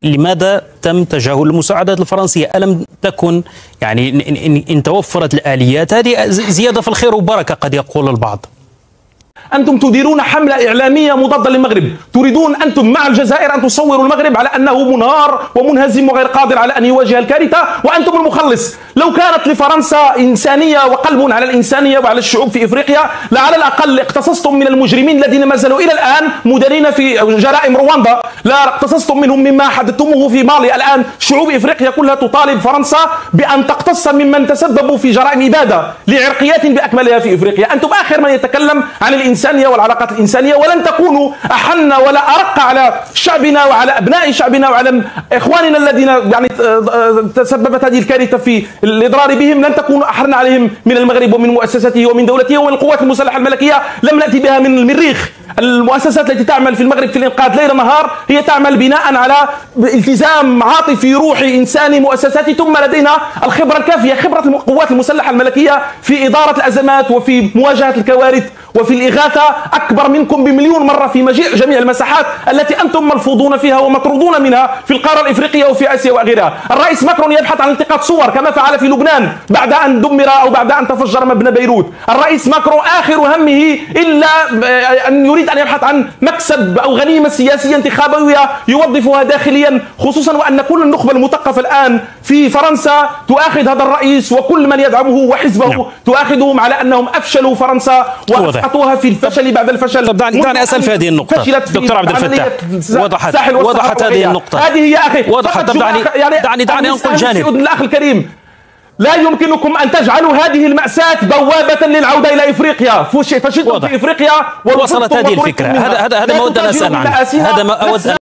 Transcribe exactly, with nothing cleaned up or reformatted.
لماذا تم تجاهل المساعدات الفرنسية؟ ألم تكن يعني إن, إن توفرت الآليات هذه زيادة في الخير وبركة قد يقول البعض؟ أنتم تديرون حملة إعلامية مضادة للمغرب، تريدون أنتم مع الجزائر أن تصوروا المغرب على أنه منهار ومنهزم وغير قادر على أن يواجه الكارثة، وأنتم المخلص. لو كانت لفرنسا إنسانية وقلب على الإنسانية وعلى الشعوب في إفريقيا لعلى الأقل اقتصصتم من المجرمين الذين ما زالوا إلى الآن مدانين في جرائم رواندا، لا اقتصصتم منهم مما حدثتموه في مالي. الآن شعوب إفريقيا كلها تطالب فرنسا بأن تقتص ممن تسببوا في جرائم إبادة لعرقيات بأكملها في إفريقيا. أنتم آخر من يتكلم عن الإنسانية والعلاقات الإنسانية، ولن تكونوا أحن ولا أرق على شعبنا وعلى أبناء شعبنا وعلى إخواننا الذين يعني تسببت هذه الكارثة في الإضرار بهم. لن تكونوا أحن عليهم من المغرب ومن مؤسساته ومن دولته ومن القوات المسلحة الملكية. لم نأتي بها من المريخ. المؤسسات التي تعمل في المغرب في الإنقاذ ليل نهار هي تعمل بناء على التزام عاطفي روحي إنساني مؤسساتي، ثم لدينا الخبرة الكافية، خبرة القوات المسلحة الملكية في إدارة الأزمات وفي مواجهة الكوارث وفي الإغاثة أكبر منكم بمليون مرة في مجيء جميع المساحات التي أنتم ملفوظون فيها ومطرودون منها في القارة الإفريقية وفي آسيا وغيرها. الرئيس ماكرون يبحث عن التقاط صور كما فعل في لبنان بعد أن دمر أو بعد أن تفجر مبنى بيروت. الرئيس ماكرون آخر همه إلا أن يريد أن يبحث عن مكسب أو غنيمة سياسية انتخابية يوظفها داخليا، خصوصا وأن كل النخبة المثقفة الآن في فرنسا تؤاخذ هذا الرئيس وكل من يدعمه وحزبه نعم. تؤاخذهم على أنهم أفشلوا فرنسا وأسقطوها في الفشل بعد الفشل. طب دعني, دعني أسأل في هذه النقطة دكتور عبد الفتاح، وضحت وضحت هذه النقطة هذه هي أخي وضحت. طب دعني يعني دعني دعني أنقل جانب الأخ الكريم. لا يمكنكم أن تجعلوا هذه المأساة بوابة للعودة إلى إفريقيا. فشلتم في إفريقيا وصلت هذه الفكرة. هذا هذا هذا ما ودنا نسأل عنه. هذا ما أود